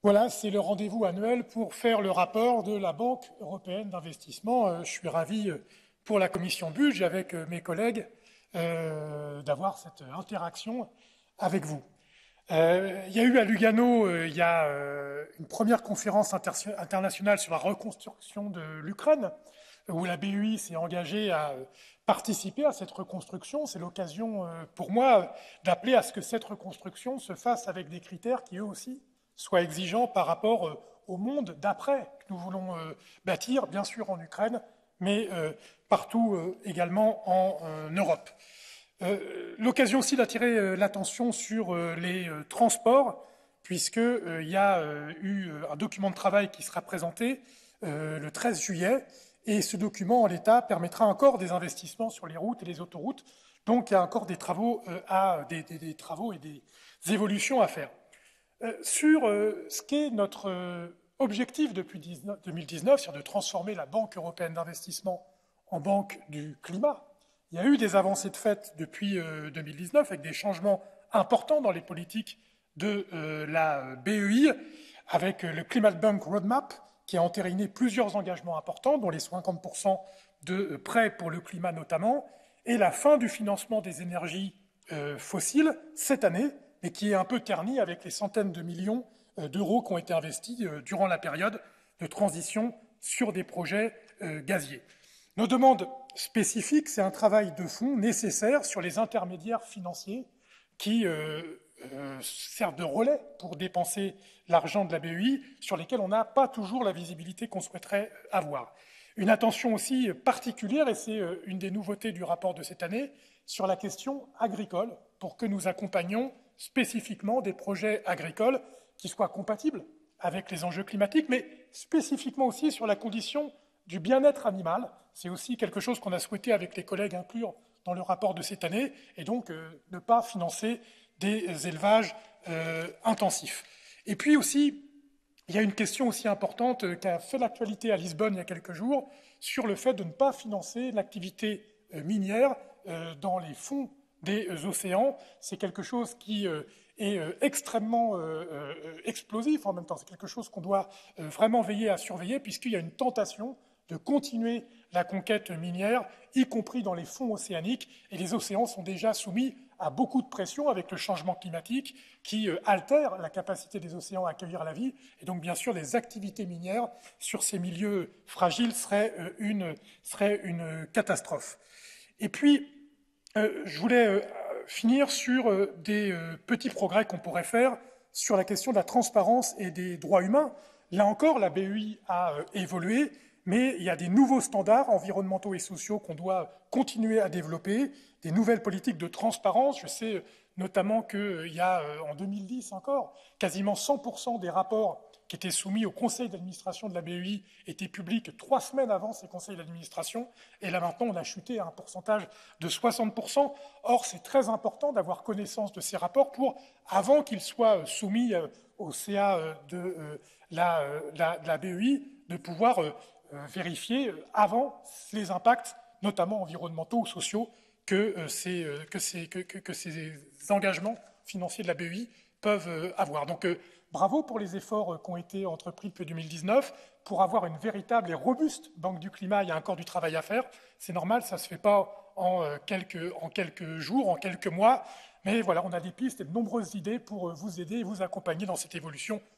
Voilà, c'est le rendez-vous annuel pour faire le rapport de la Banque européenne d'investissement. Je suis ravi pour la commission Budget avec mes collègues d'avoir cette interaction avec vous. Il y a eu à Lugano une première conférence internationale sur la reconstruction de l'Ukraine, où la BEI s'est engagée à participer à cette reconstruction. C'est l'occasion pour moi d'appeler à ce que cette reconstruction se fasse avec des critères qui, eux aussi, soient exigeants par rapport au monde d'après que nous voulons bâtir, bien sûr en Ukraine, mais partout également en Europe. L'occasion aussi d'attirer l'attention sur les transports, puisqu'il y a eu un document de travail qui sera présenté le 13 juillet, et ce document, en l'état, permettra encore des investissements sur les routes et les autoroutes. Donc il y a encore des travaux, des travaux et des évolutions à faire. Sur ce qu'est notre objectif depuis 2019, c'est-à-dire de transformer la Banque européenne d'investissement en banque du climat, il y a eu des avancées de fait depuis 2019 avec des changements importants dans les politiques de la BEI, avec le Climate Bank Roadmap, qui a entériné plusieurs engagements importants, dont les 50% de prêts pour le climat notamment, et la fin du financement des énergies fossiles cette année, mais qui est un peu terni avec les centaines de millions d'euros qui ont été investis durant la période de transition sur des projets gaziers. Nos demandes spécifiques, c'est un travail de fond nécessaire sur les intermédiaires financiers qui servent de relais pour dépenser l'argent de la BEI, sur lesquels on n'a pas toujours la visibilité qu'on souhaiterait avoir. Une attention aussi particulière, et c'est une des nouveautés du rapport de cette année, sur la question agricole, pour que nous accompagnions spécifiquement des projets agricoles qui soient compatibles avec les enjeux climatiques, mais spécifiquement aussi sur la condition du bien-être animal. C'est aussi quelque chose qu'on a souhaité avec les collègues inclure dans le rapport de cette année, et donc ne pas financer des élevages intensifs. Et puis aussi, il y a une question aussi importante qui a fait l'actualité à Lisbonne il y a quelques jours, sur le fait de ne pas financer l'activité minière dans les fonds des océans. C'est quelque chose qui est extrêmement explosif en même temps. C'est quelque chose qu'on doit vraiment veiller à surveiller, puisqu'il y a une tentation de continuer la conquête minière, y compris dans les fonds océaniques, et les océans sont déjà soumis à beaucoup de pression avec le changement climatique qui altère la capacité des océans à accueillir la vie, et donc bien sûr les activités minières sur ces milieux fragiles seraient une catastrophe. Et puis, je voulais finir sur des petits progrès qu'on pourrait faire sur la question de la transparence et des droits humains. Là encore, la BEI a évolué, mais il y a des nouveaux standards environnementaux et sociaux qu'on doit continuer à développer, des nouvelles politiques de transparence. Je sais notamment qu'il y a, en 2010 encore, quasiment 100% des rapports qui étaient soumis au conseil d'administration de la BEI étaient publics 3 semaines avant ces conseils d'administration, et là maintenant on a chuté à un pourcentage de 60%. Or c'est très important d'avoir connaissance de ces rapports pour, avant qu'ils soient soumis au CA de la BEI, de pouvoir vérifier avant les impacts, notamment environnementaux ou sociaux, que ces engagements financiers de la BEI peuvent avoir. Donc bravo pour les efforts qui ont été entrepris depuis 2019 pour avoir une véritable et robuste banque du climat. Il y a encore du travail à faire. C'est normal, ça ne se fait pas en quelques jours, en quelques mois. Mais voilà, on a des pistes et de nombreuses idées pour vous aider et vous accompagner dans cette évolution